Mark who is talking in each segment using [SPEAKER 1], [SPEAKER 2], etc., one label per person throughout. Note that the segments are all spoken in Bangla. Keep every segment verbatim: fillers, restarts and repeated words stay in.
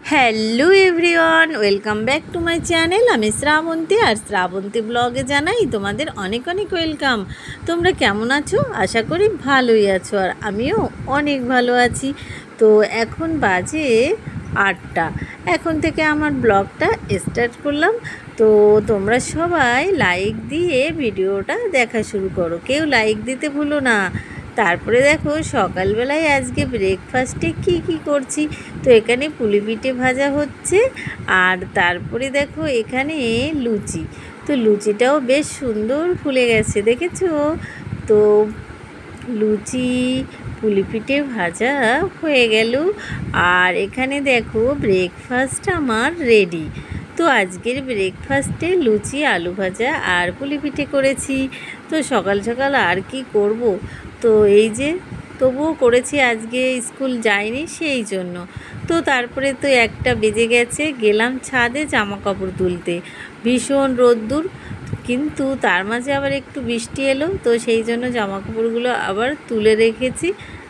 [SPEAKER 1] Hello everyone, welcome back to my channel. আমি শ্রাবন্তী, আর শ্রাবন্তী ব্লগে জানাই তোমাদের অনেক অনেক ওয়েলকাম। তোমরা কেমন আছো? আশা করি ভালোই আছো, আর আমিও অনেক ভালো আছি। তো এখন বাজে আটটা। এখন থেকে আমার ব্লগটা স্টার্ট করলাম। তো তোমরা সবাই লাইক দিয়ে ভিডিওটা দেখা শুরু করো, কেউ লাইক দিতে ভুলো না। তারপরে দেখো সকালবেলায় আজকে ব্রেকফাস্টে কি কি করছি। তো এখানে পুলি পিঠে ভাজা হচ্ছে, আর তারপরে দেখো এখানে লুচি। তো লুচিটাও বেশ সুন্দর ফুলে গেছে, দেখেছো? তো লুচি পুলি পিঠে ভাজা হয়ে গেল, আর এখানে দেখো ব্রেকফাস্ট আমার রেডি। তো আজকের ব্রেকফাস্টে লুচি, আলু ভাজা আর পুলি পিঠে করেছি। তো সকাল সকাল আর কি করব, তো এই যে তবুও করেছি, আজকে স্কুল যায়নি সেই জন্য। তো তারপরে তো একটা বেজে গেছে, গেলাম ছাদে জামা কাপড় তুলতে। ভীষণ রোদ্দুর, কিন্তু তার মাঝে আবার একটু বৃষ্টি এলো, তো সেই জন্য জামা কাপড়গুলো আবার তুলে রেখেছি।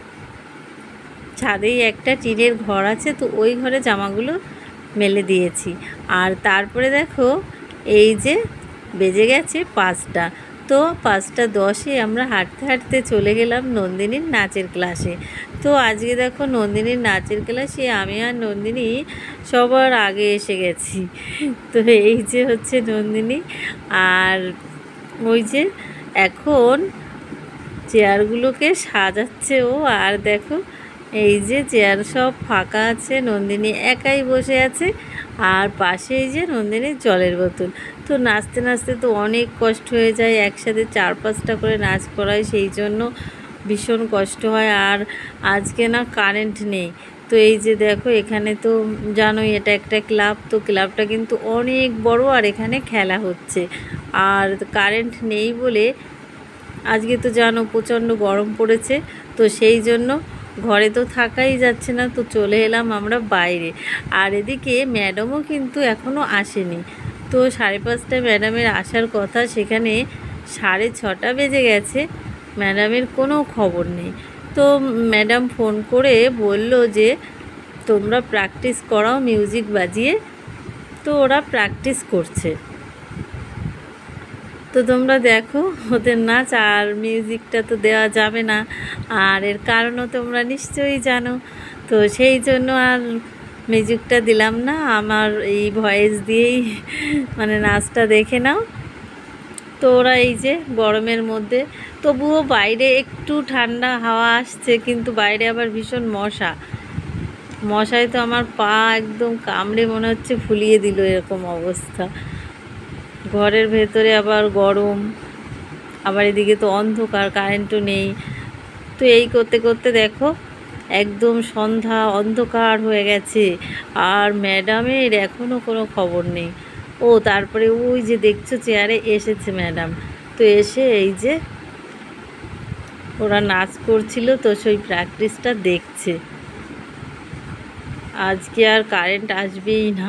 [SPEAKER 1] ছাদেই একটা টিনের ঘর আছে, তো ওই ঘরে জামাগুলো মেলে দিয়েছি। আর তারপরে দেখো এই যে বেজে গেছে পাঁচটা। তো পাঁচটা দশে আমরা হাঁটতে হাঁটতে চলে গেলাম নন্দিনীর নাচের ক্লাসে। তো আজকে দেখো নন্দিনীর নাচের ক্লাসে আমি আর নন্দিনী সবার আগে এসে গেছি। তো এই যে হচ্ছে নন্দিনী, আর ওই যে এখন চেয়ারগুলোকে সাজাচ্ছে ও। আর দেখো এই যে চেয়ার সব ফাঁকা আছে, নন্দিনী একাই বসে আছে, আর পাশে এই যে নন্দিনীর জলের বোতল। তো নাচতে নাচতে তো অনেক কষ্ট হয়ে যায়, একসাথে চার পাঁচটা করে নাচ করায়, সেই জন্য ভীষণ কষ্ট হয়। আর আজকে না কারেন্ট নেই। তো এই যে দেখো এখানে তো জানোই এটা একটা ক্লাব, তো ক্লাবটা কিন্তু অনেক বড়, আর এখানে খেলা হচ্ছে। আর কারেন্ট নেই বলে আজকে তো জানো প্রচণ্ড গরম পড়েছে, তো সেই জন্য ঘরে তো থাকাই যাচ্ছে না, তো চলে এলাম আমরা বাইরে। আর এদিকে ম্যাডামও কিন্তু এখনও আসেনি। তো সাড়ে পাঁচটায় ম্যাডামের আসার কথা, সেখানে সাড়ে ছটা বেজে গেছে, ম্যাডামের কোনো খবর নেই। তো ম্যাডাম ফোন করে বলল যে তোমরা প্র্যাকটিস করাও মিউজিক বাজিয়ে। তো ওরা প্র্যাকটিস করছে। তো তোমরা দেখো ওদের নাচ, আর মিউজিকটা তো দেওয়া যাবে না, আর এর কারণও তোমরা নিশ্চয়ই জানো। তো সেই জন্য আর মিউজিকটা দিলাম না, আমার এই ভয়েস দিয়েই মানে নাচটা দেখে নাও। তো ওরা এই যে গরমের মধ্যে, তবুও বাইরে একটু ঠান্ডা হাওয়া আসছে, কিন্তু বাইরে আবার ভীষণ মশা। মশায় তো আমার পা একদম কামড়ে মনে হচ্ছে ফুলিয়ে দিল, এরকম অবস্থা। ঘরের ভেতরে আবার গরম, আবার এদিকে তো অন্ধকার, কারেন্টও নেই। তো এই করতে করতে দেখো একদম সন্ধ্যা, অন্ধকার হয়ে গেছে, আর ম্যাডামের এখনও কোনো খবর নেই। ও তারপরে ওই যে দেখছো চেয়ারে এসেছে ম্যাডাম। তো এসে এই যে ওরা নাচ করছিল, তো সেই প্র্যাকটিসটা দেখছে। আজকে আর কারেন্ট আসবেই না।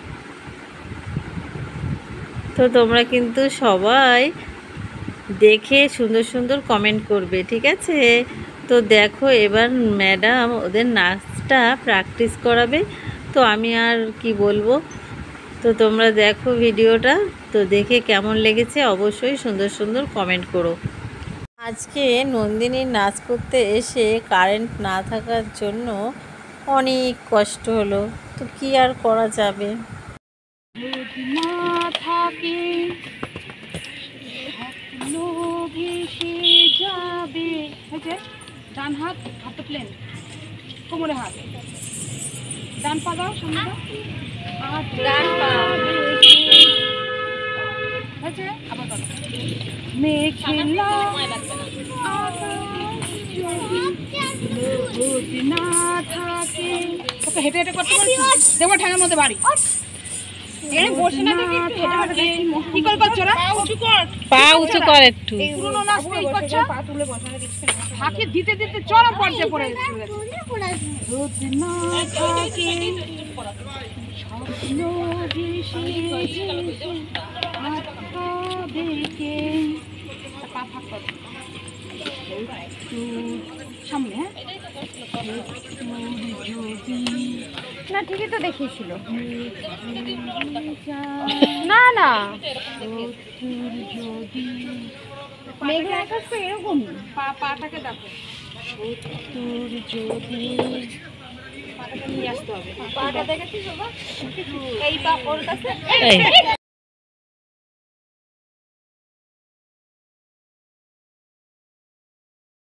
[SPEAKER 1] তো তোমরা কিন্তু সবাই দেখে সুন্দর সুন্দর কমেন্ট করবে, ঠিক আছে? তো দেখো এবার ম্যাডাম ওদের নাচটা প্র্যাকটিস করাবে। তো আমি আর কি বলবো, তো তোমরা দেখো ভিডিওটা, তো দেখে কেমন লেগেছে অবশ্যই সুন্দর সুন্দর কমেন্ট করো। আজকে নন্দিনীর নাচ করতে এসে কারেন্ট না থাকার জন্য অনেক কষ্ট হলো, তো কি আর করা যাবে।
[SPEAKER 2] যাবে ডান হাত হাত প্লেন, কোমরে হাত, ডান পা দাও সামনে দাও, আর ডান পা হয়েছে। আবার করো মেঘলা না থাকে। ওকে হেঁটে হেঁটে করতে পারছি, দেখো ঠ্যাঙের মধ্যে বাড়ি।
[SPEAKER 1] পা উঁচু কর একটু।
[SPEAKER 2] ফাঁকি দিতে দিতে চরম পর্যায়ে পড়ে সামনে। হ্যাঁ না ঠিকই তো দেখিয়েছিল। না না মেঘের আকাশ তো এরকম। পাটাকে দেখো, পাটাকে নিয়ে আসতে হবে। পাটা দেখেছিস বাবা? এই পা ওর কাছে।